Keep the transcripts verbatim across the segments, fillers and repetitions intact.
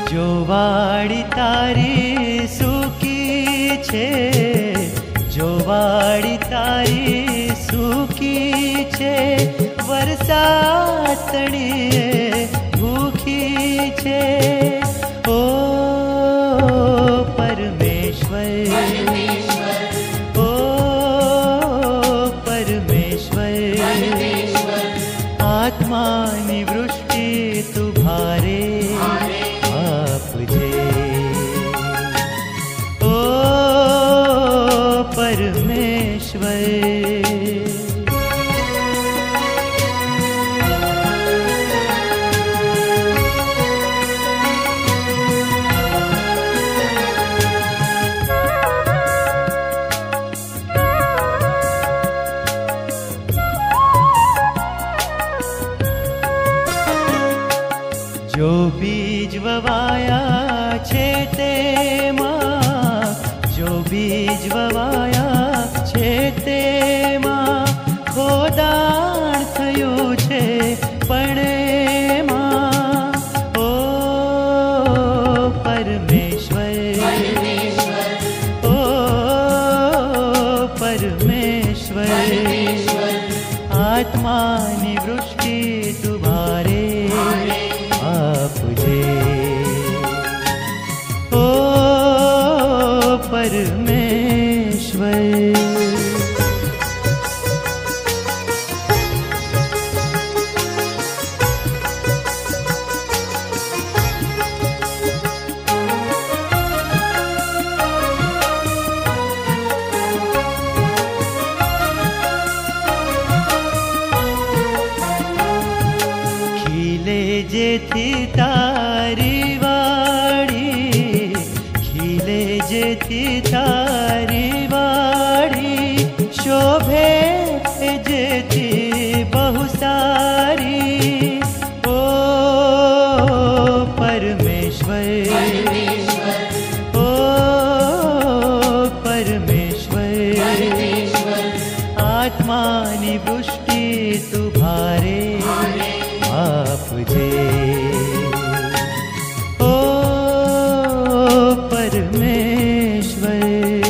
જો વાડી તારી સૂકી છે, જો વાડી તારી સૂકી છે, વરસાદ તણીએ ભૂખી છે. ઓ પરમેશ્વર, ઓ પરમેશ્વર, આત્માની વૃષ્ટિ તું ભારે આપજે. ઓ પરમેશ્વર, જો બીજ વવાયા છે તેમાં, જો બીજ વવાયા છે તેમાં ખોદાણ થયું છે પણ એમાં. ઓ પરમેશ્વર, ઓ પરમેશ્વર, આત્માની વૃષ્ટિ તું ભારે આપજે. ઓ પરમેશ્વર, જેથી તારી વાડી ખીલે, જેથી તારી વાડી શોભે, જેથી બહુ સારી. ઓ પરમેશ્વર, ઓ પરમેશ્વર, આત્માની વૃષ્ટિ તું ભારે આપજે. ઓ પરમેશ્વર,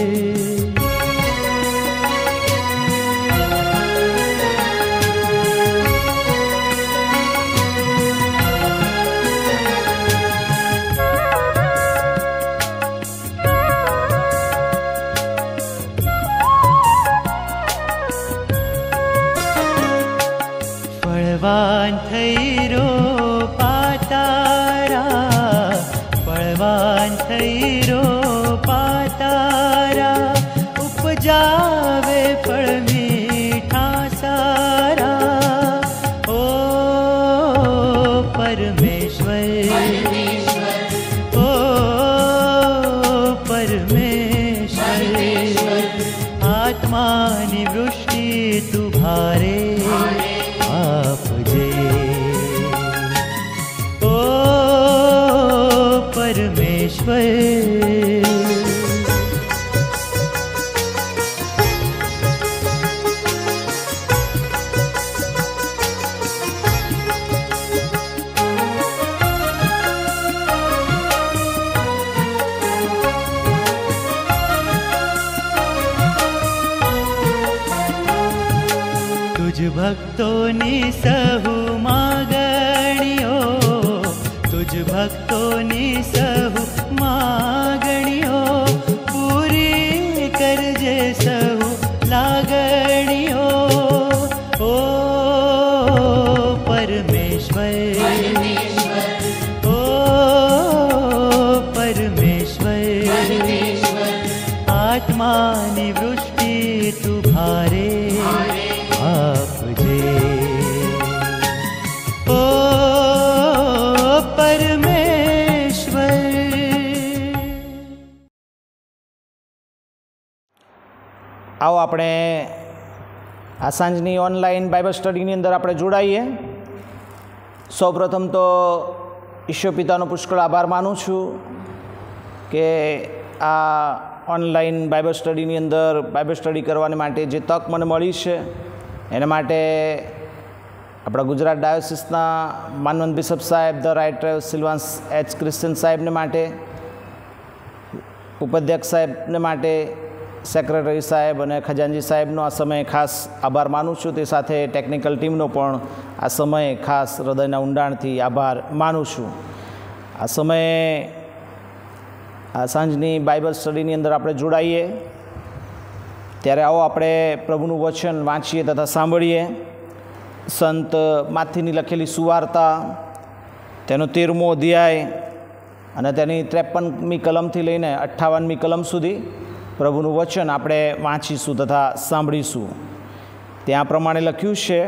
ફળવાન થઈ રોપા તારા, ફળવાન થઈ રોપા તારા, ઉપજાવે ફળ મીઠા સારા. ઓ પરમેશ્વર, ઓ પરમેશ્વર, આત્માની વૃષ્ટિ તું ભારે આપજે. ઓ પરમેશ્વર, તુજ ભક્તોની સહુ માગણીઓ, તુજ ભક્તોની સહુ માગણીઓ પૂરી કરજે સહુ લાગણીઓ. ઓ પરમેશ્વર, ઓ પરમેશ્વર, આત્માની વૃષ્ટિ તું ભારે આપજે. ઓ પરમેશ્વર. આવો આપણે આ સાંજની ઓનલાઈન બાઇબલ સ્ટડીની અંદર આપણે જોડાઈએ. સૌપ્રથમ તો ઈશ્વર પિતાનો પુષ્કળ આભાર માનું છું કે આ ઓનલાઈન બાઇબલ સ્ટડીની અંદર બાઇબલ સ્ટડી કરવાની માટે જે તક મને મળી છે એના માટે આપણા ગુજરાત ડાયોસિસના માનવંત બિશપ સાહેબ the right Rev Silvans H Christian સાહેબને માટે, ઉપાધ્યક્ષ સાહેબને માટે, સેક્રેટરી સાહેબ અને ખજાનજી સાહેબનો આ સમયે ખાસ આભાર માનું છું. તે સાથે ટેકનિકલ ટીમનો પણ આ સમયે ખાસ હૃદયના ઊંડાણથી આભાર માનું છું. આ સમયે આ સાંજની બાઇબલ સ્ટડીની અંદર આપણે જોડાઈએ ત્યારે આવો આપણે પ્રભુનું વચન વાંચીએ તથા સાંભળીએ. સંત માથીની લખેલી સુવાર્તા તેનો તેરમો અધ્યાય અને તેની ત્રેપનમી કલમથી લઈને અઠ્ઠાવનમી કલમ સુધી પ્રભુનું વચન આપણે વાંચીશું તથા સાંભળીશું. ત્યાં પ્રમાણે લખ્યું છે,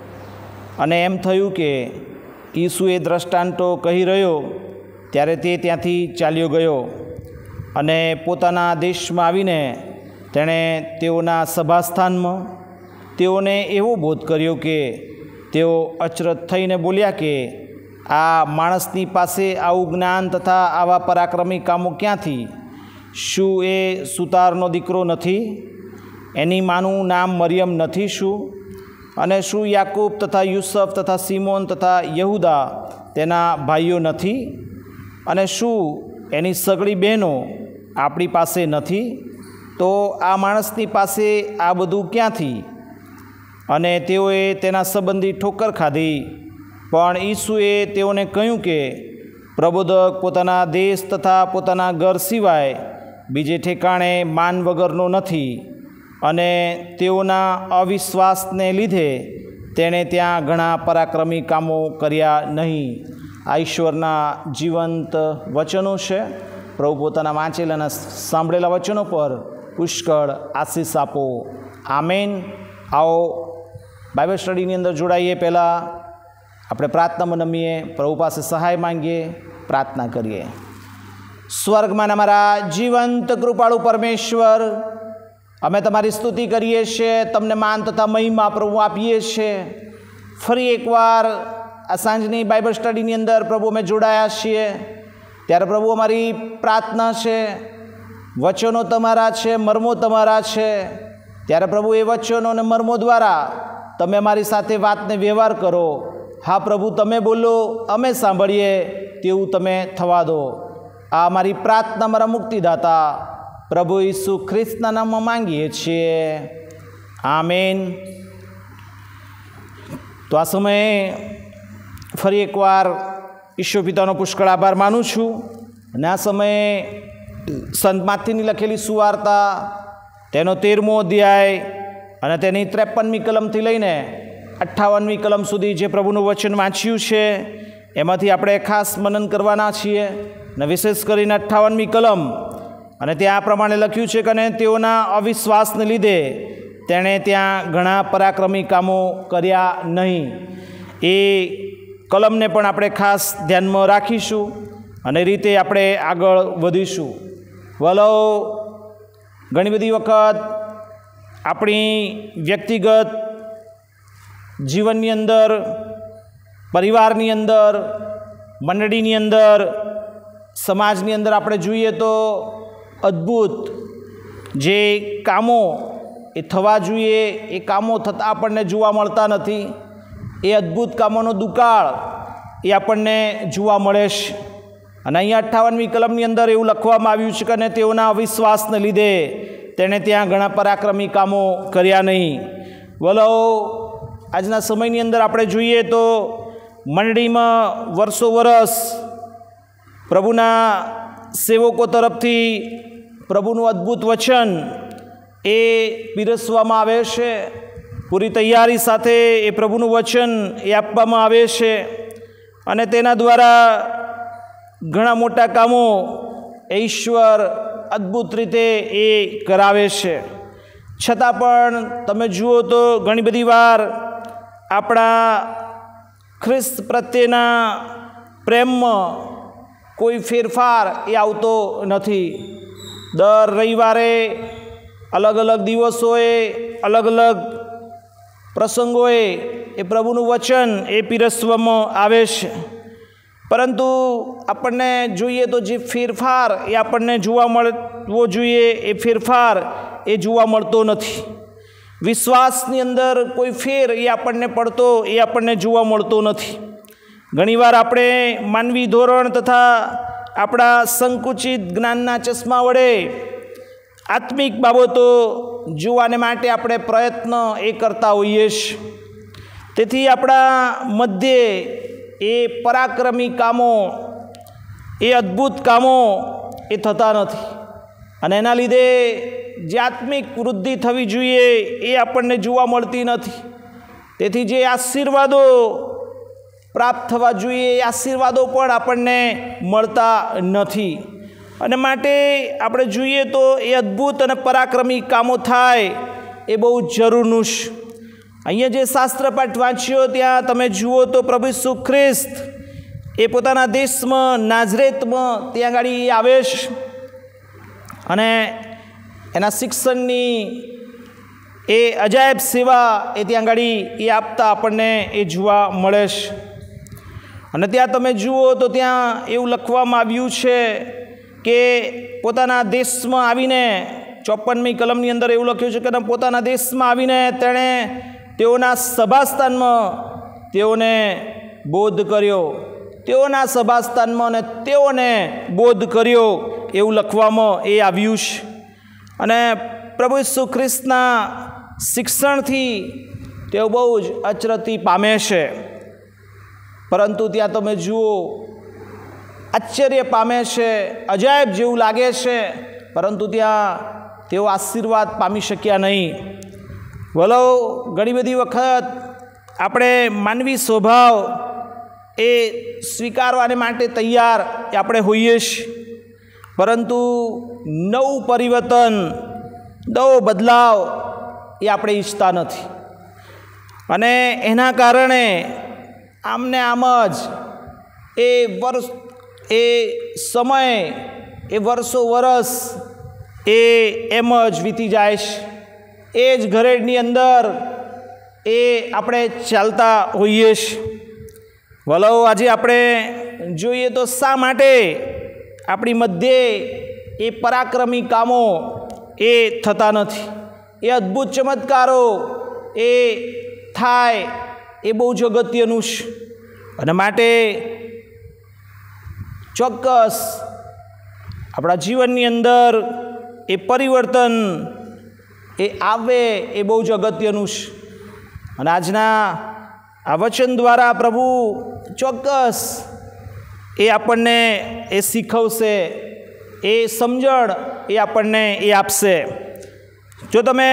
અને એમ થયું કે ઈસુએ દ્રષ્ટાંતો કહી રહ્યો ત્યારે તે ત્યાંથી ચાલ્યો ગયો અને પોતાના દેશમાં આવીને તેણે તેઓના સભાસ્થાનમાં તેઓને એવો બોધ કર્યો કે તેઓ અચરજ થઈને બોલ્યા કે આ માણસની પાસે આવું જ્ઞાન તથા આવા પરાક્રમી કામો ક્યાંથી? શું એ સુતારનો દીકરો નથી? એની માનું નામ મરિયમ નથી શું? અને શું યાકૂબ તથા યુસફ તથા સિમોન તથા યહુદા તેના ભાઈઓ નથી? અને શું એની સગળી બહેનો આપણી પાસે નથી? તો આ માણસની પાસે આ બધું ક્યાંથી? અને તેઓએ તેના સંબંધી ઠોકર ખાધી. પણ ઈસુએ તેઓને કહ્યું કે પ્રબોધક પોતાના દેશ તથા પોતાના ઘર સિવાય બીજે ઠેકાણે માન વગરનો નથી. અને તેઓના અવિશ્વાસને લીધે તેણે ત્યાં ઘણા પરાક્રમી કામો કર્યા નહીં. આ ઈશ્વરના જીવંત વચનો છે. પ્રભુ પોતાના વાંચેલા અને સાંભળેલા વચનો પર પુષ્કળ આશીષ આપો. આમેન. આવો બાઇબલ સ્ટડીની અંદર જોડાઈએ પહેલાં આપણે પ્રાર્થનામાં નમીએ, પ્રભુ પાસે સહાય માંગીએ, પ્રાર્થના કરીએ. સ્વર્ગમાં અમારા જીવંત કૃપાળુ પરમેશ્વર, અમે તમારી સ્તુતિ કરીએ છીએ, તમને માન તથા મહિમા પ્રભુ આપીએ છીએ. ફરી એકવાર આ સાંજની બાઇબલ સ્ટડીની અંદર પ્રભુ અમે જોડાયા છીએ ત્યારે પ્રભુ અમારી પ્રાર્થના છે, વચનો તમારા છે, મર્મો તમારા છે, ત્યારે પ્રભુ એ વચનો અને મર્મો દ્વારા તમે અમારી સાથે વાતને વ્યવહાર કરો. હા પ્રભુ, તમે બોલો, અમે સાંભળીએ તેવું તમે થવા દો. આ અમારી પ્રાર્થના મારા મુક્તિદાતા પ્રભુ ઈસુ ખ્રિસ્તના નામમાં માંગીએ છીએ. આમેન. તો આ સમયે ફરી એકવાર ઈશ્વર પિતાનો પુષ્કળ આભાર માનું છું. અને આ સમયે સંત માથીની લખેલી સુવાર્તા તેનો તેરમો અધ્યાય અને તેની ત્રેપનમી કલમથી લઈને અઠ્ઠાવનમી કલમ સુધી જે પ્રભુનું વચન વાંચ્યું છે એમાંથી આપણે ખાસ મનન કરવાના છીએ. અને વિશેષ કરીને અઠ્ઠાવનમી કલમ, અને ત્યાં આ પ્રમાણે લખ્યું છે કે અને તેઓના અવિશ્વાસને લીધે તેણે ત્યાં ઘણા પરાક્રમી કામો કર્યા નહીં. એ કલમને પણ આપણે ખાસ ધ્યાનમાં રાખીશું અને રીતે આપણે આગળ વધીશું. વલો ઘણી બધી વખત આપણી વ્યક્તિગત જીવનની અંદર, પરિવારની અંદર, મંડળીની અંદર, સમાજની અંદર આપણે જોઈએ તો અદ્ભુત જે કામો એ થવા જોઈએ એ કામો થતાં આપણને જોવા મળતા નથી. એ અદ્ભુત કામોનો દુકાળ એ આપણને જોવા મળે છે. અને અહીંયા અઠ્ઠાવનમી કલમની અંદર એવું લખવામાં આવ્યું છે કે અને તેઓના અવિશ્વાસને લીધે તેણે ત્યાં ઘણા પરાક્રમી કામો કર્યા નહીં. વલો આજના સમયની અંદર આપણે જોઈએ તો મંડળીમાં વર્ષો વરસ પ્રભુના સેવકો તરફથી પ્રભુનું અદ્ભુત વચન એ પીરસવામાં આવે છે. પૂરી તૈયારી સાથે એ પ્રભુનું વચન એ આપવામાં આવે છે અને તેના દ્વારા ઘણા મોટા કામો એ ઈશ્વર અદ્ભુત રીતે એ કરાવે છે. છતાં પણ તમે જુઓ તો ઘણી બધી વાર આપણા ખ્રિસ્ત પ્રત્યેના પ્રેમમાં કોઈ ફેરફાર એ આવતો નથી. દર રવિવારે અલગ અલગ દિવસોએ અલગ અલગ પ્રસંગોએ એ પ્રભુનું વચન એ પીરસવામાં આવે છે, પરંતુ આપણને જોઈએ તો જે ફેરફાર એ આપણને જોવા મળવો જોઈએ એ ફેરફાર એ જોવા મળતો નથી. વિશ્વાસની અંદર કોઈ ફેર એ આપણને પડતો એ આપણને જોવા મળતો નથી. ઘણીવાર આપણે માનવી ધોરણ તથા આપણા સંકુચિત જ્ઞાનના ચશ્મા વડે આત્મિક બાબતો જોવાને માટે આપણે પ્રયત્ન એ કરતા હોઈએ છીએ. તેથી આપણા મધ્યે એ પરાક્રમી કામો, એ અદ્ભુત કામો એ થતા નથી અને એના લીધે જે આત્મિક વૃદ્ધિ થવી જોઈએ એ આપણને જોવા મળતી નથી. તેથી જે આશીર્વાદો પ્રાપ્ત થવા જોઈએ એ આશીર્વાદો પણ આપણને મળતા નથી. અને માટે આપણે જોઈએ તો એ અદ્ભુત અને પરાક્રમી કામો થાય એ બહુ જરૂરનું છે. અહીંયા જે શાસ્ત્રપાઠ વાંચ્યો ત્યાં તમે જુઓ તો પ્રભુ ઈસુ ખ્રિસ્ત એ પોતાના દેશમાં નાઝરેતમાં ત્યાં આગળ આવે છે અને એના શિક્ષણની એ અજાયબ સેવા એ ત્યાં આગળ એ આપતા આપણને એ જોવા મળે છે. અને ત્યાં તમે જુઓ તો ત્યાં એવું લખવામાં આવ્યું છે કે પોતાના દેશમાં આવીને ચોપનમી કલમની અંદર એવું લખ્યું છે કે પોતાના દેશમાં આવીને તેણે તેઓના સભાસ્થાનમાં તેઓને બોધ કર્યો, તેઓના સભાસ્થાનમાં અને તેઓને બોધ કર્યો એવું લખવામાં એ આવ્યું છે. અને પ્રભુ ઈસુ ખ્રિસ્તના શિક્ષણથી તેઓ બહુ જ અચરતી પામે છે. પરંતુ ત્યાં તમે જુઓ આશ્ચર્ય પામે છે, અજાયબ જેવું લાગે છે, પરંતુ ત્યાં તેઓ આશીર્વાદ પામી શક્યા નહીં. વલો ઘણી બધી વખત આપણે માનવી સ્વભાવ એ સ્વીકારવાને માટે તૈયાર આપણે હોઈએ છીએ, પરંતુ નવું પરિવર્તન, નવો બદલાવ એ આપણે ઈચ્છતા નથી. અને એના કારણે આમને આમ જ એ વર્ષ એ સમય એ વર્ષો વર્ષ એ એમ જ વીતી જાય છે. એ જ ઘરેડની અંદર એ આપણે ચાલતા હોઈએ છીએ. વલો આજે આપણે જોઈએ તો શા માટે આપણી મધ્યે એ પરાક્રમી કામો એ થતા નથી, એ અદ્ભુત ચમત્કારો એ થાય એ બહુ જ અગત્યનું છે. અને માટે ચોક્કસ આપણા જીવનની અંદર એ પરિવર્તન એ આવે એ બહુ જ અગત્યનું છે. અને આજના આ વચન દ્વારા પ્રભુ ચોક્કસ એ આપણને એ શીખવશે, એ સમજણ એ આપણને એ આપશે. જો તમે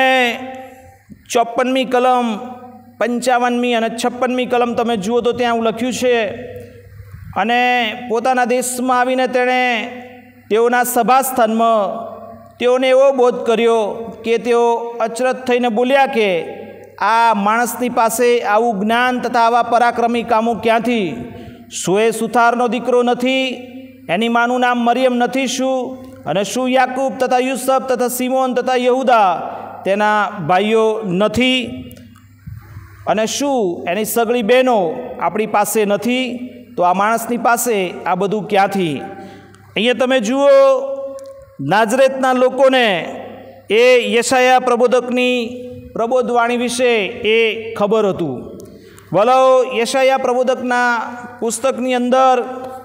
ચોપનમી કલમ, પંચાવનમી અને છપ્પનમી કલમ તમે જુઓ તો ત્યાં એવું લખ્યું છે, અને પોતાના દેશમાં આવીને તેણે તેઓના સભાસ્થાનમાં તેઓને એવો બોધ કર્યો કે તેઓ અચરજ થઈને બોલ્યા કે આ માણસની પાસે આવું જ્ઞાન તથા આવા પરાક્રમી કામો ક્યાંથી? શું એ સુથારનો દીકરો નથી? એની માનું નામ મરિયમ નથી શું? અને શું યાકૂબ તથા યુસફ તથા સિમોન તથા યહૂદા તેના ભાઈઓ નથી? અને શું એની સગળી બહેનો આપણી પાસે નથી? તો આ માણસની પાસે આ બધું ક્યાંથી? અહીંયા તમે જુઓ, નાઝરેતના લોકોને એ યશાયા પ્રબોધકની પ્રબોધવાણી વિશે એ ખબર હતું. વલો યશાયા પ્રબોધકના પુસ્તકની અંદર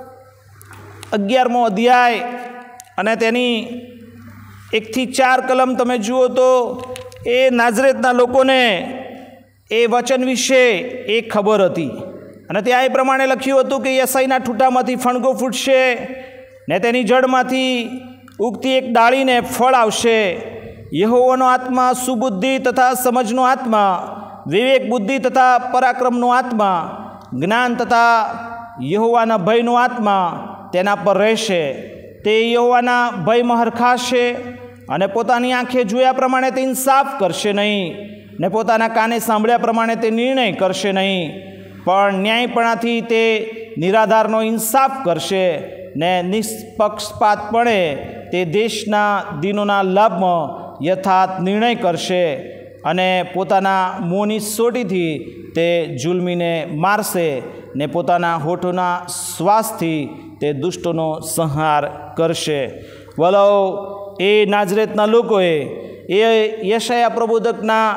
અગિયારમો અધ્યાય અને તેની એકથી ચાર કલમ તમે જુઓ તો એ નાઝરેતના લોકોને એ વચન વિશે એ ખબર હતી. અને ત્યાં એ પ્રમાણે લખ્યું હતું કે યસાઈના ઠૂંઠામાંથી ફણગો ફૂટશે ને તેની જડમાંથી ઉગતી એક ડાળીને ફળ આવશે. યહોવાનો આત્મા સુબુદ્ધિ તથા સમજનો આત્મા, વિવેક બુદ્ધિ તથા પરાક્રમનો આત્મા, જ્ઞાન તથા યહોવાના ભયનો આત્મા તેના પર રહેશે. તે યહોવાના ભયમાં હરખાશે અને પોતાની આંખે જોયા પ્રમાણે તે ઇન્સાફ કરશે નહીં, ને પોતાના કાને સાંભળ્યા પ્રમાણે તે નિર્ણય કરશે નહીં, પણ ન્યાયપણાથી તે નિરાધારનો ઇન્સાફ કરશે ને નિષ્પક્ષપાતપણે તે દેશના દિનોના લાભમાં યથાર્થ નિર્ણય કરશે, અને પોતાના મોંની સોટીથી તે જુલ્મીને મારશે ને પોતાના હોઠોના શ્વાસથી તે દુષ્ટોનો સંહાર કરશે. વલો એ નાઝરેતના લોકોએ એ યશાયા પ્રબોધકના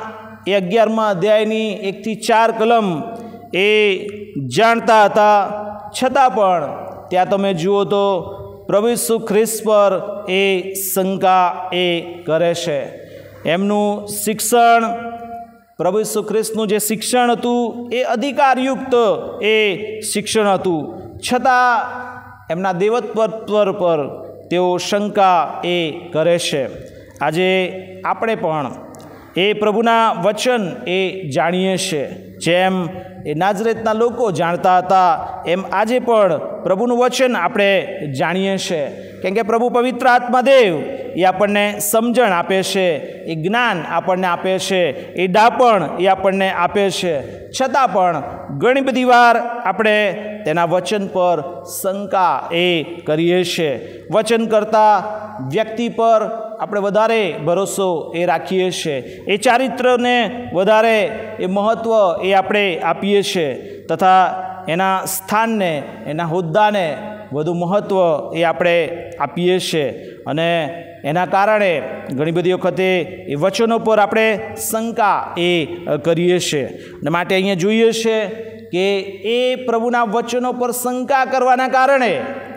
એ અગિયારમા અધ્યાયની એકથી ચાર કલમ એ જાણતા હતા, છતાં પણ ત્યાં તમે જુઓ તો પ્રભુ ઈસુ ખ્રિસ્ત પર એ શંકા એ કરે છે. એમનું શિક્ષણ, પ્રભુ ઈસુ ખ્રિસ્તનું જે શિક્ષણ હતું એ અધિકારયુક્ત એ શિક્ષણ હતું, છતાં એમના દેવત્વ પર તેઓ શંકા એ કરે છે. આજે આપણે પણ એ પ્રભુના વચન એ જાણીએ છીએ, જેમ એ નાઝરેતના લોકો જાણતા હતા એમ આજે પણ પ્રભુનું વચન આપણે જાણીએ છીએ. કેમ કે પ્રભુ પવિત્ર આત્માદેવ એ આપણને સમજણ આપે છે, એ જ્ઞાન આપણને આપે છે, એ ડાપણ એ આપણને આપે છે, છતાં પણ ઘણી બધી વાર આપણે તેના વચન પર શંકા એ કરીએ છીએ. વચન કરતાં વ્યક્તિ પર આપણે વધારે ભરોસો એ રાખીએ છીએ, એ ચારિત્રને વધારે એ મહત્ત્વ એ આપણે આપીએ છીએ, તથા એના સ્થાનને, એના હોદ્દાને વધુ મહત્ત્વ એ આપણે આપીએ છીએ. અને એના કારણે ઘણી બધી વખતે એ વચનો પર આપણે શંકા એ કરીએ છીએ. અને માટે અહીંયા જોઈએ છે કે એ પ્રભુના વચનો પર શંકા કરવાના કારણે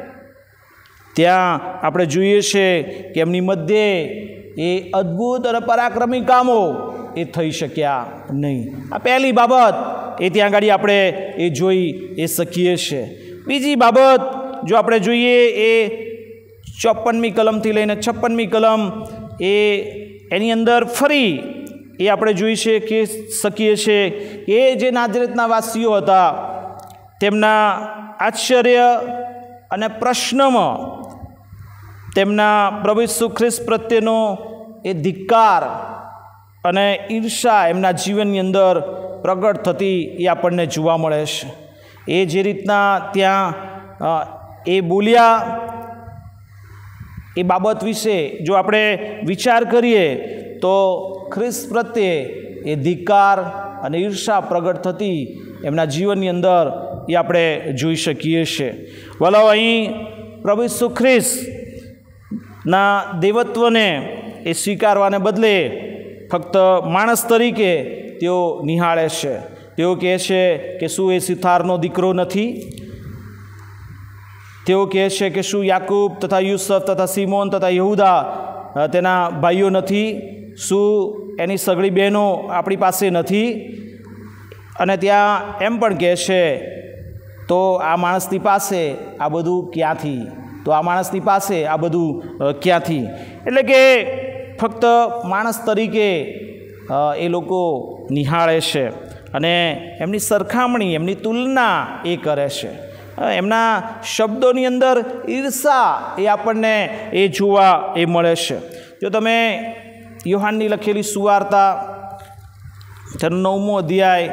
ત્યાં આપણે જોઈએ છીએ કે એમની મધ્યે એ અદ્ભુત અને પરાક્રમી કામો એ થઈ શક્યા નહીં. આ પહેલી બાબત એ ત્યાં આગળ આપણે એ જોઈ એ શકીએ છીએ. બીજી બાબત જો આપણે જોઈએ એ ચોપનમી કલમથી લઈને છપ્પનમી કલમ એ એની અંદર ફરી એ આપણે જોઈ છે કે શકીએ છીએ કે એ જે નાઝરેતના વાસીઓ હતા તેમના આશ્ચર્ય અને પ્રશ્નમાં તેમના પ્રભુ ઈસુ ખ્રિસ્ત પ્રત્યેનો એ ધિક્કાર અને ઈર્ષા એમના જીવનની અંદર પ્રગટ થતી એ આપણને જોવા મળે છે. એ જે રીતના ત્યાં એ બોલ્યા એ બાબત વિશે જો આપણે વિચાર કરીએ તો ખ્રિસ્ત પ્રત્યે એ ધિક્કાર અને ઈર્ષા પ્રગટ થતી એમના જીવનની અંદર એ આપણે જોઈ શકીએ છીએ. વલાવ અહીં પ્રભુ ઈસુ ખ્રિસ્તના દેવત્વને એ સ્વીકારવાને બદલે ફક્ત માણસ તરીકે તેઓ નિહાળે છે. તેઓ કહે છે કે શું એ સિથારનો દીકરો નથી? તેઓ કહે છે કે શું યાકૂબ તથા યુસફ તથા સિમોન તથા યહૂદા તેના ભાઈઓ નથી? શું એની સગળી બહેનો આપણી પાસે નથી? અને ત્યાં એમ પણ કહે છે તો આ માણસની પાસે આ બધું ક્યાંથી? તો આ માણસની પાસે આ બધું ક્યાંથી? એટલે કે ફક્ત માણસ તરીકે એ લોકો નિહાળે છે અને એમની સરખામણી, એમની તુલના એ કરે છે. એમના શબ્દોની અંદર ઈર્ષા એ આપણને એ જોવા એ મળે છે. જો તમે યોહાનની લખેલી સુવાર્તા તેનો નવમો અધ્યાય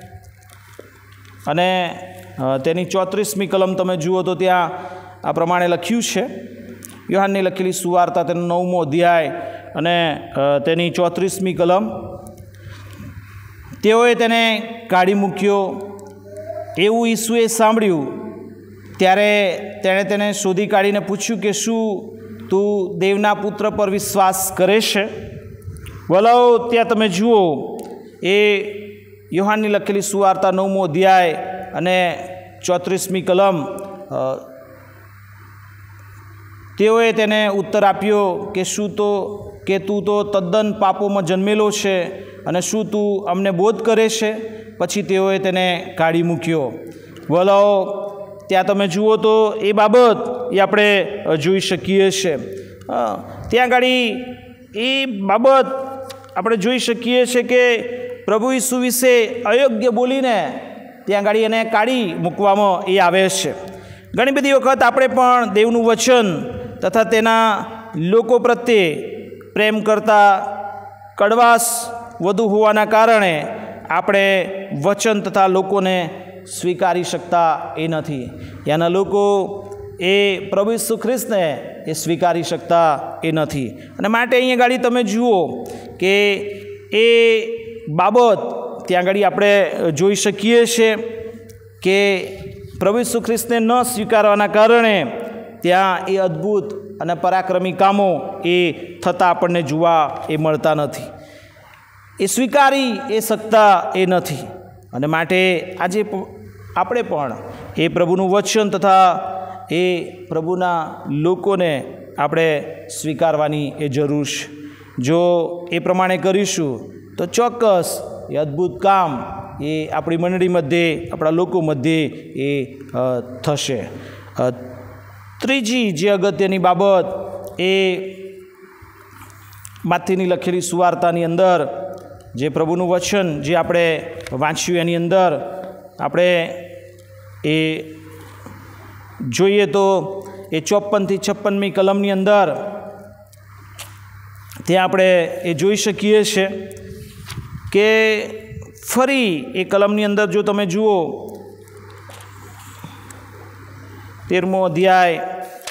અને તેની ચોત્રીસમી કલમ તમે જુઓ તો ત્યાં આ પ્રમાણે લખ્યું છે. યોહાનની લખેલી સુવાર્તા તેનો નવમો અધ્યાય અને તેની ચોત્રીસમી કલમ. તેઓએ તેને કાઢી મૂક્યો એવું ઈસુએ સાંભળ્યું ત્યારે તેણે તેને શોધી કાઢીને પૂછ્યું કે શું તું દેવના પુત્ર પર વિશ્વાસ કરે છે? વલાઓ ત્યાં તમે જુઓ એ યોહાનની લખેલી સુવાર્તા નવમો અધ્યાય અને ચોત્રીસમી કલમ. તેઓએ તેને ઉત્તર આપ્યો કે શું તો કે તું તો તદ્દન પાપોમાં જન્મેલો છે અને શું તું અમને બોધ કરે છે? પછી તેઓએ તેને કાઢી મૂક્યો. વલાઓ ત્યાં તમે જુઓ તો એ બાબત એ આપણે જોઈ શકીએ છીએ. ત્યાં ગાડી એ બાબત આપણે જોઈ શકીએ છીએ કે પ્રભુ ઈસુ વિશે અયોગ્ય બોલીને ત્યાં ગાડી એને કાઢી મૂકવામાં એ આવે છે. ઘણી બધી વખત આપણે પણ દેવનું વચન તથા તેના લોકો પ્રત્યે પ્રેમ કરતાં કડવાશ વધુ હોવાના કારણે આપણે વચન તથા લોકોને સ્વીકારી શકતા એ નથી. ત્યાંના લોકો એ પ્રભુ ઈસુ ખ્રિસ્તને એ સ્વીકારી શકતા એ નથી. અને માટે અહીંયા ગાડી તમે જુઓ કે એ બાબત ત્યાં ગાડી આપણે જોઈ શકીએ છીએ કે પ્રભુ ઈસુ ખ્રિસ્તને ન સ્વીકારવાના કારણે ત્યાં એ અદ્ભુત અને પરાક્રમી કામો એ થતાં આપણને જોવા એ મળતા નથી. એ સ્વીકારી એ શકતા એ નથી. અને માટે આજે આપણે પણ એ પ્રભુનું વચન તથા એ પ્રભુના લોકોને આપણે સ્વીકારવાની એ જરૂર છે. જો એ પ્રમાણે કરીશું તો ચોક્કસ એ અદ્ભુત કામ એ આપણી મંડળી મધ્યે આપણા લોકો મધ્યે એ થશે. ત્રીજી જે અગત્યની બાબત એ માથીની લખેલી સુવાર્તાની અંદર જે પ્રભુનું વચન જે આપણે વાંચ્યું એની અંદર આપણે એ જોઈએ તો એ ચોપનથી છપ્પનમી કલમની અંદર ત્યાં આપણે એ જોઈ શકીએ છીએ કે ફરી એ કલમની અંદર જો તમે જુઓ તેરમો અધ્યાય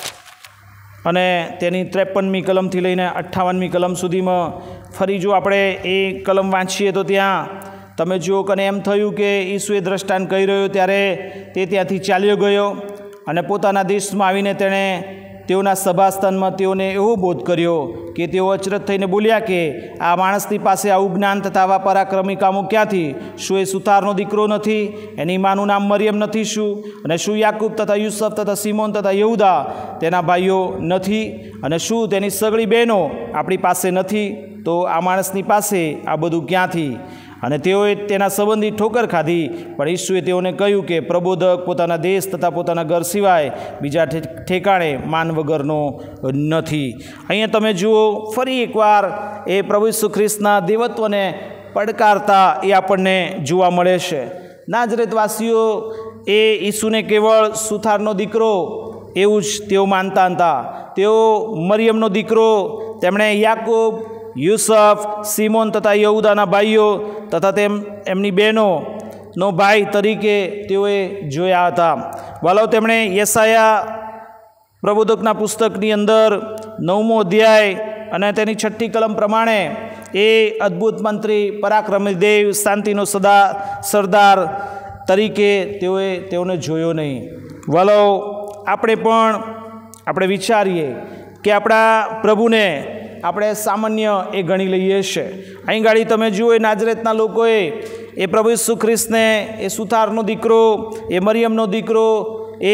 અને તેની ત્રેપનમી કલમથી લઈને અઠ્ઠાવનમી કલમ સુધીમાં ફરી જો આપણે એ કલમ વાંચીએ તો ત્યાં તમે જુઓ કે એમ થયું કે ઈસુએ દ્રષ્ટાંત કહી રહ્યો ત્યારે તે ત્યાંથી ચાલ્યો ગયો અને પોતાના દેશમાં આવીને તેણે તેઓના સભાસ્થાનમાં તેઓને એવો બોધ કર્યો કે તેઓ અચરજ થઈને બોલ્યા કે આ માણસની પાસે આવું જ્ઞાન તથા આવા પરાક્રમી કામો ક્યાંથી? શું એ સુતારનો દીકરો નથી? એની માનું નામ મરિયમ નથી શું? અને શું યાકૂબ તથા યુસફ તથા સિમોન તથા યહૂદા તેના ભાઈઓ નથી? અને શું તેની સગળી બહેનો આપણી પાસે નથી? તો આ માણસની પાસે આ બધું ક્યાંથી? અને તેઓએ તેના સંબંધી ઠોકર ખાધી. પણ ઈસુએ તેઓને કહ્યું કે પ્રબોધક પોતાના દેશ તથા પોતાના ઘર સિવાય બીજા ઠેકાણે માન વગરનો નથી. અહીંયા તમે જુઓ ફરી એકવાર એ પ્રભુ ઈસુ ખ્રિસ્તના દેવત્વને પડકારતા એ આપણને જોવા મળે છે. નાઝરેતવાસીઓ એ ઈસુને કેવળ સુથારનો દીકરો એવું જ તેઓ માનતા હતા. તેઓ મરિયમનો દીકરો, તેમણે યાકૂબ, યુસફ, સિમોન તથા યહૂદાના ભાઈઓ તથા તેમ એમની બહેનોનો ભાઈ તરીકે તેઓએ જોયા હતા. વાલો તેમણે યશાયા પ્રબોધકના પુસ્તકની અંદર નવમો અધ્યાય અને તેની છઠ્ઠી કલમ પ્રમાણે એ અદ્ભુત મંત્રી, પરાક્રમી દેવ, શાંતિનો સદા સરદાર તરીકે તેઓએ તેઓને જોયો નહીં. વાલો આપણે પણ આપણે વિચારીએ કે આપણા પ્રભુને આપણે સામાન્ય એ ગણી લઈએ છીએ. અહીં ગાડી તમે જુઓ એ નાઝરેતના લોકોએ એ પ્રભુ ઈસુ ખ્રિસ્તને એ સુથારનો દીકરો, એ મરિયમનો દીકરો, એ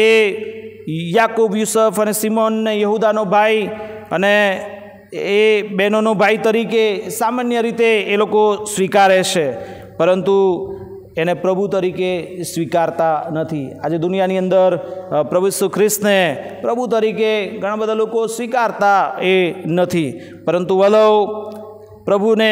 યાકૂબ, યુસફ અને સિમોન ને યહૂદાનો ભાઈ અને એ બહેનોનો ભાઈ તરીકે સામાન્ય રીતે એ લોકો સ્વીકારે છે, પરંતુ એને પ્રભુ તરીકે સ્વીકારતા નથી. આજે દુનિયાની અંદર પ્રભુ ઈસુ ખ્રિસ્તને પ્રભુ તરીકે ઘણા બધા લોકો સ્વીકારતા એ નથી, પરંતુ વલવ પ્રભુને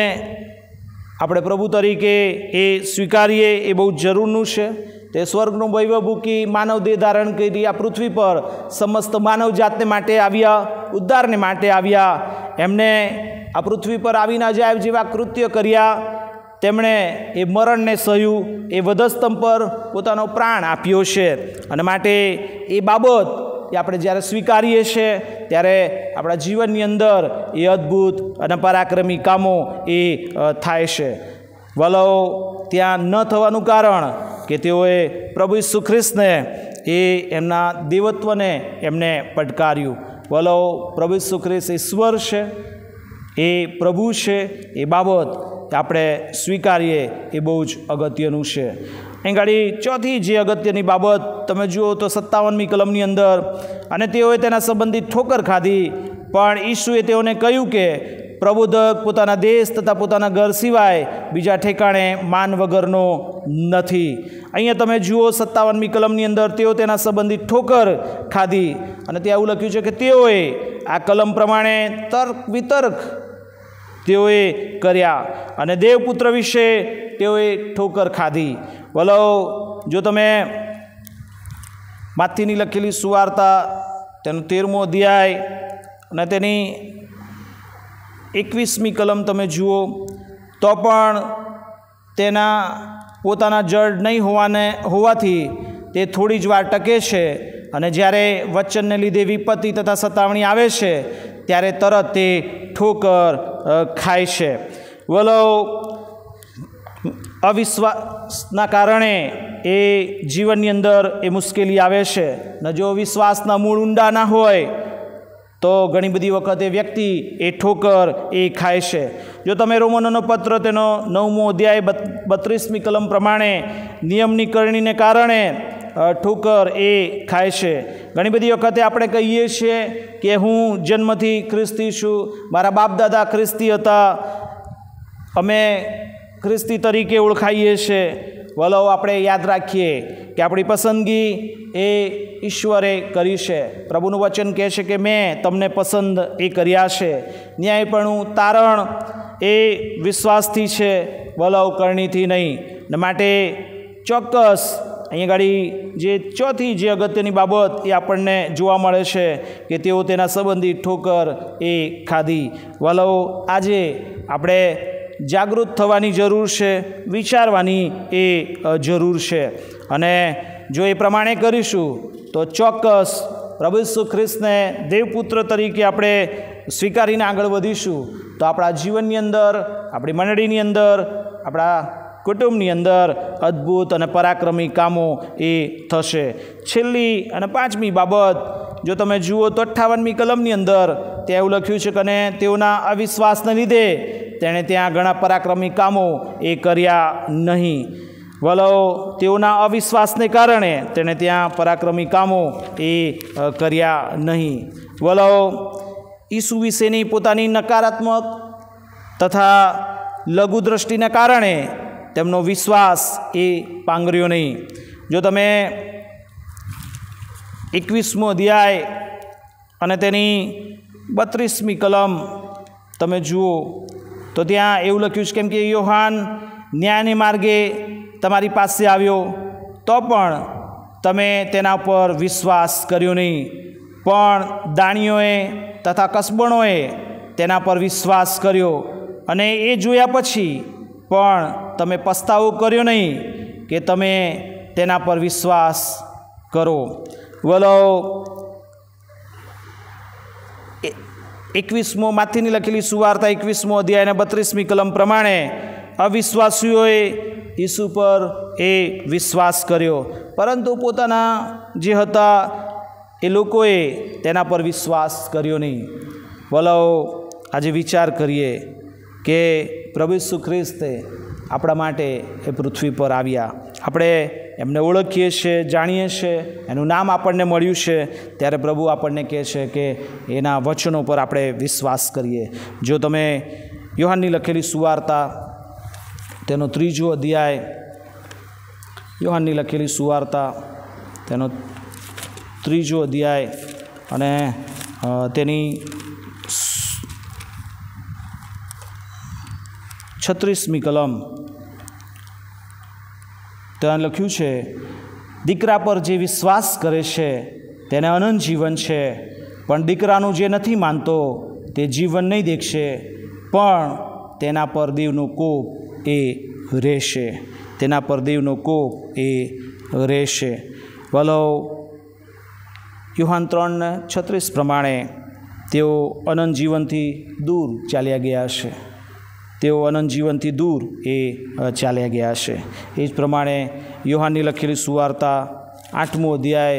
આપણે પ્રભુ તરીકે એ સ્વીકારીએ એ બહુ જરૂરનું છે. તે સ્વર્ગનું વૈભવ ભૂકી માનવ દેહ ધારણ કરી આ પૃથ્વી પર સમસ્ત માનવ જાતને માટે આવ્યા, ઉદ્ધારને માટે આવ્યા. એમને આ પૃથ્વી પર આવીને અજાયબ જેવા કૃત્ય કર્યા. તેમણે એ મરણને સહ્યું, એ વધસ્તંભ પર પોતાનો પ્રાણ આપ્યો છે. અને માટે એ બાબત એ આપણે જ્યારે સ્વીકારીએ છીએ ત્યારે આપણા જીવનની અંદર એ અદ્ભુત અને પરાક્રમી કામો એ થાય છે. વલો ત્યાં ન થવાનું કારણ કે તેઓએ પ્રભુ ઈસુ ખ્રિસ્તને એ એમના દેવત્વને એમને પડકાર્યું. વલો પ્રભુ ઈસુ ખ્રિસ્ત ઈશ્વર છે, એ પ્રભુ છે, એ બાબત આપણે સ્વીકારીએ એ બહુ જ અગત્યનું છે. અહીં ગાડી ચોથી જે અગત્યની બાબત તમે જુઓ તો સત્તાવનમી કલમની અંદર, અને તેઓએ તેના સંબંધિત ઠોકર ખાધી. પણ ઈસુએ તેઓને કહ્યું કે પ્રબોધક પોતાના દેશ તથા પોતાના ઘર સિવાય બીજા ઠેકાણે માન વગરનો નથી. અહીંયા તમે જુઓ સત્તાવનમી કલમની અંદર તેઓ તેના સંબંધિત ઠોકર ખાધી. અને ત્યાં એવું લખ્યું છે કે તેઓએ આ કલમ પ્રમાણે તર્ક વિતર્ક તેઓએ કર્યા અને દેવપુત્ર વિશે તેઓએ ઠોકર ખાધી. વલો જો તમે માથીની લખેલી સુવાર્તા તેનો તેરમો અધ્યાય અને તેની એકવીસમી કલમ તમે જુઓ તો પણ તેના પોતાના જડ નહીં હોવાને હોવાથી તે થોડી જ વાર ટકે છે. અને જ્યારે વચનને લીધે વિપત્તિ તથા સતાવણી આવે છે ત્યારે તરત તે ઠોકર ખાય છે. વલો અવિશ્વાસના કારણે એ જીવનની અંદર એ મુશ્કેલી આવે છે. ને જો વિશ્વાસના મૂળ ઊંડા ના હોય તો ઘણી બધી વખતે વ્યક્તિ એ ઠોકર એ ખાય છે. જો તમે રોમનોનો પત્ર તેનો નવમો અધ્યાય બત્રીસમી કલમ પ્રમાણે નિયમની કરણીને કારણે ઠોકર એ ખાય છે. ઘણી બધી વખતે આપણે કહીએ છીએ કે હું જન્મથી ખ્રિસ્તી છું, મારા બાપ દાદા ખ્રિસ્તી હતા, અમે ખ્રિસ્તી તરીકે ઓળખાઈએ છીએ. વલો આપણે યાદ રાખીએ કે આપણી પસંદગી એ ઈશ્વરે કરી છે. પ્રભુનું વચન કહે છે કે મેં તમને પસંદ એ કર્યા છે. ન્યાયપણું તારણ એ વિશ્વાસથી છે, વલવ કરણીથી નહીં. ને માટે ચોક્કસ અહીંયા ગાડી જે ચોથી જે અગત્યની બાબત એ આપણને જોવા મળે છે કે તેઓ તેના સંબંધી ઠોકર એ ખાધી. વલવ આજે આપણે જાગૃત થવાની જરૂર છે, વિચારવાની એ જરૂર છે. અને જો એ પ્રમાણે કરીશું તો ચોક્કસ પ્રભુ ઈસુ ખ્રિસ્તને દેવપુત્ર તરીકે આપણે સ્વીકારીને આગળ વધીશું તો આપણા જીવનની અંદર, આપણી મંડળીની અંદર, આપણા કુટુંબની અંદર અદ્ભુત અને પરાક્રમી કામો એ થશે. છેલ્લી અને પાંચમી બાબત જો તમે જુઓ તો અઠ્ઠાવનમી કલમની અંદર ત્યાં એવું લખ્યું છે કે અને તેઓના અવિશ્વાસને લીધે તેણે ત્યાં ઘણા પરાક્રમી કામો એ કર્યા નહીં. વલો તેઓના અવિશ્વાસને કારણે તેણે ત્યાં પરાક્રમી કામો એ કર્યા નહીં. વલો ઈસુ વિશેની પોતાની નકારાત્મક તથા લઘુ દ્રષ્ટિના કારણે તેમનો વિશ્વાસ એ પાંગર્યો નહીં. જો તમે એકવીસમો અધ્યાય અને તેની બત્રીસમી કલમ તમે જુઓ તો ત્યાં એવું લખ્યું છે કેમ કે યોહાન ન્યાયને માર્ગે તમારી પાસે આવ્યો તો પણ તમે તેના પર વિશ્વાસ કર્યો નહીં, પણ દાણીઓએ તથા કસબણોએ તેના પર વિશ્વાસ કર્યો, અને એ જોયા પછી પણ તમે પસ્તાવો કર્યો નહીં કે તમે તેના પર વિશ્વાસ કરો. વલો એકવીસમો માથીની લખેલી સુવાર્તા એકવીસમો અધ્યાય અને બત્રીસમી કલમ પ્રમાણે અવિશ્વાસીઓએ ઈસુ પર એ વિશ્વાસ કર્યો, પરંતુ પોતાના જે હતા એ લોકોએ તેના પર વિશ્વાસ કર્યો નહીં. વલો આજે વિચાર કરીએ કે પ્રભુ ઈસુ ખ્રિસ્તે આપણા માટે એ પૃથ્વી પર આવ્યા. આપણે એમને ઓળખીએ છીએ, જાણીએ છીએ, એનું નામ આપણને મળ્યું છે, ત્યારે પ્રભુ આપણને કહે છે કે એના વચનો પર આપણે વિશ્વાસ કરીએ. જો તમે યોહાનની લખેલી સુવાર્તા તેનો ત્રીજો અધ્યાય, યોહાનની લખેલી સુવાર્તા તેનો ત્રીજો અધ્યાય અને તેની છત્રીસમી કલમ ત્યાં લખ્યું છે, દીકરા પર જે વિશ્વાસ કરે છે તેને અનંત જીવન છે, પણ દીકરાનું જે નથી માનતો તે જીવન નહીં દેખશે, પણ તેના પર દેવનો કોપ એ રહેશે, તેના પર દેવનો કોપ એ રહેશે. વલો યોહાન ત્રણ છત્રીસ પ્રમાણે તેઓ અનંત જીવનથી દૂર ચાલ્યા ગયા છે, તેઓ અનંત જીવનથી દૂર એ ચાલ્યા ગયા છે. એ જ પ્રમાણે યોહાનની લખેલી સુવાર્તા આઠમો અધ્યાય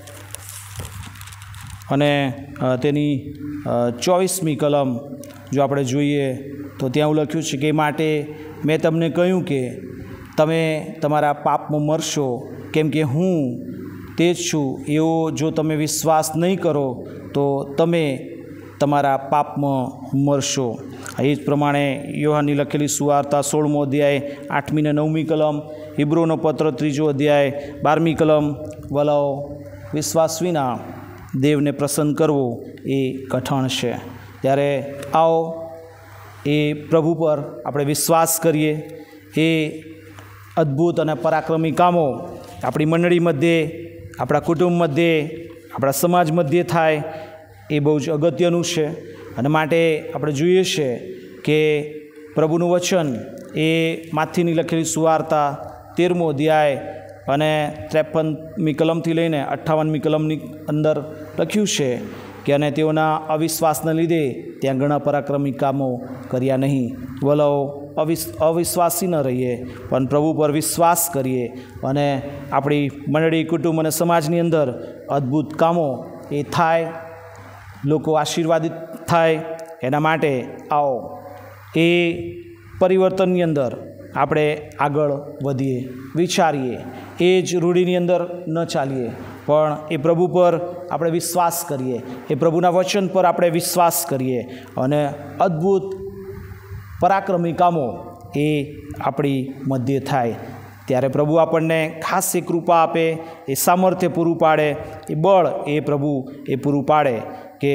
અને તેની ચોવીસમી કલમ જો આપણે જોઈએ તો ત્યાં એવું લખ્યું છે કે માટે મેં તમને કહ્યું કે તમે તમારા પાપમાં મરશો, કેમ કે હું તે જ છું. એવો જો તમે વિશ્વાસ નહીં કરો તો તમે તમારા પાપમાં મરશો. એ જ પ્રમાણે યોહાનની લખેલી સુવાર્તા સોળમો અધ્યાય આઠમી ને નવમી કલમ, હિબ્રુનો પત્ર ત્રીજો અધ્યાય બારમી કલમ, વલાઓ વિશ્વાસ વિના દેવને પ્રસન્ન કરવો એ કઠણ છે. ત્યારે આવો એ પ્રભુ પર આપણે વિશ્વાસ કરીએ. એ અદ્ભુત અને પરાક્રમી કામો આપણી મંડળી મધ્યે, આપણા કુટુંબ મધ્યે, આપણા સમાજ મધ્યે થાય એ બહુ જ અગત્યનું છે. અને માટે આપણે જોઈએ છે કે પ્રભુનું વચન એ માથીની લખેલી સુવાર્તા તેરમો અધ્યાય અને ત્રેપનમી કલમથી લઈને અઠ્ઠાવનમી કલમની અંદર લખ્યું છે કે અને તેઓના અવિશ્વાસના લીધે ત્યાં ઘણા પરાક્રમી કામો કર્યા નહીં. વલો અવિશ અવિશ્વાસી ન રહીએ, પણ પ્રભુ પર વિશ્વાસ કરીએ અને આપણી મંડળી, કુટુંબ અને સમાજની અંદર અદ્ભુત કામો એ થાય લોકો આશીર્વાદિત થાય એના માટે આવો એ પરિવર્તનની અંદર આપણે આગળ વધીએ, વિચારીએ, એ જ રૂઢિની અંદર ન ચાલીએ, પણ એ પ્રભુ પર આપણે વિશ્વાસ કરીએ, એ પ્રભુના વચન પર આપણે વિશ્વાસ કરીએ અને અદ્ભુત પરાક્રમી કામો એ આપણી મધ્યે થાય. ત્યારે પ્રભુ આપણને ખાસ એ કૃપા આપે, એ સામર્થ્ય પૂરું પાડે, એ બળ એ પ્રભુ એ પૂરું પાડે કે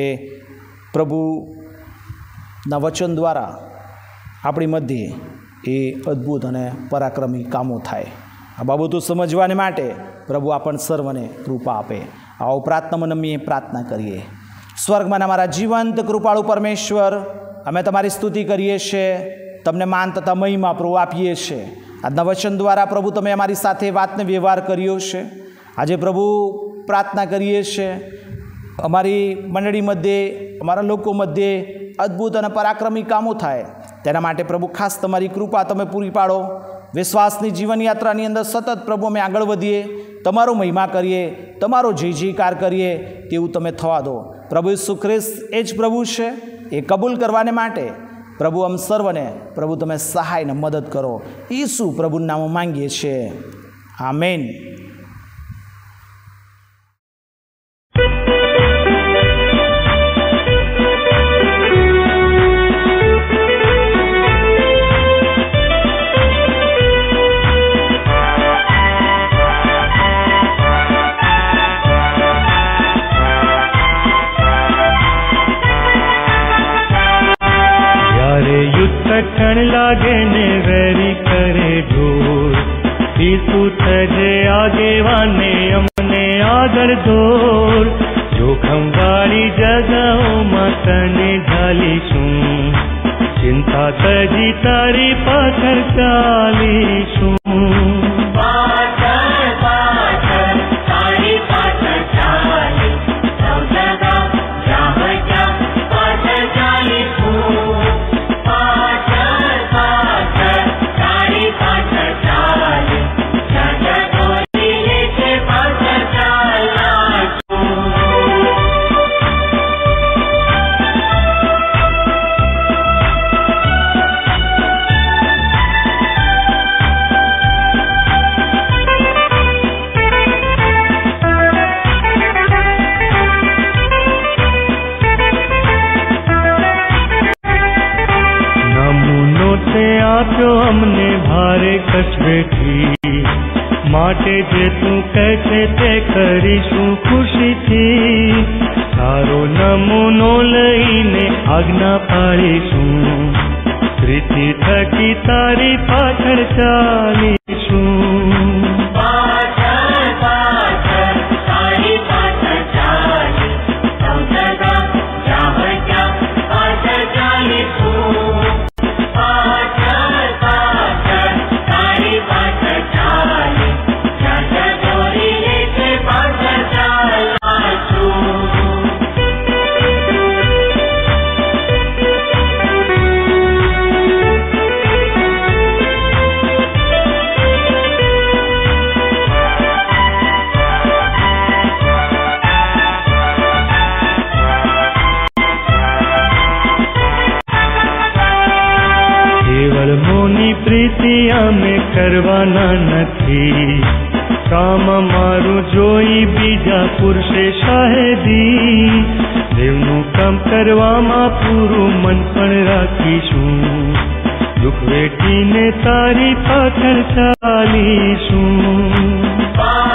પ્રભુના વચન દ્વારા આપણી મધ્યે એ અદ્ભુત અને પરાક્રમી કામો થાય. આ બાબતો સમજવાને માટે પ્રભુ આપણને સર્વને કૃપા આપે. આવો પ્રાર્થનામાં નમીએ પ્રાર્થના કરીએ. સ્વર્ગમાં અમારા જીવંત કૃપાળુ પરમેશ્વર, અમે તમારી સ્તુતિ કરીએ છીએ, તમને માન તથા મહિમા પ્રભુ આપીએ છીએ. આજના વચન દ્વારા પ્રભુ તમે અમારી સાથે વાતને વ્યવહાર કર્યો છે. આજે પ્રભુ પ્રાર્થના કરીએ છીએ અમારી મંડળી મધ્યે, અમારા લોકો મધ્યે અદ્ભુત અને પરાક્રમી કામો થાય. તેના માટે પ્રભુ ખાસ તમારી કૃપા તમે પૂરી પાડો. વિશ્વાસની જીવનયાત્રાની અંદર સતત પ્રભુ અમે આગળ વધીએ, તમારો મહિમા કરીએ, તમારો જય જયકાર કરીએ તેવું તમે થવા દો. પ્રભુ ઈસુ ખ્રિસ્ત એ જ પ્રભુ છે, એ કબૂલ કરવાને માટે પ્રભુ અમ સર્વને પ્રભુ તમે સહાયને મદદ કરો. ઈસુ પ્રભુનું નામ માંગીએ છીએ. આમેન. કઠણ લાગે ને વેરી કરે ઢોર, ઈસુ થજે આગેવાને અમને આગળ દોર. જોખમ વાળી જગાઓમાં તને ઢાલીશું, ચિંતા તજી તારી પાછળ ચાલીશું. અમને ભારે કચવેઠી માટે જે તું કહે છે તે કરીશું ખુશીથી. તારો નમૂનો લઈને આજ્ઞા પાડીશું, પ્રીતિ થકી તારી પાછળ ચાલીશું. પ્રીતિ અમે કરવાના નથી, કામ મારું જોઈ બીજા પુરુષે શાહેદી. દેવનું કામ કરવામાં પૂરું મન પણ રાખીશું, દુઃખ વેઠીને તારી પાછળ ચાલીશું.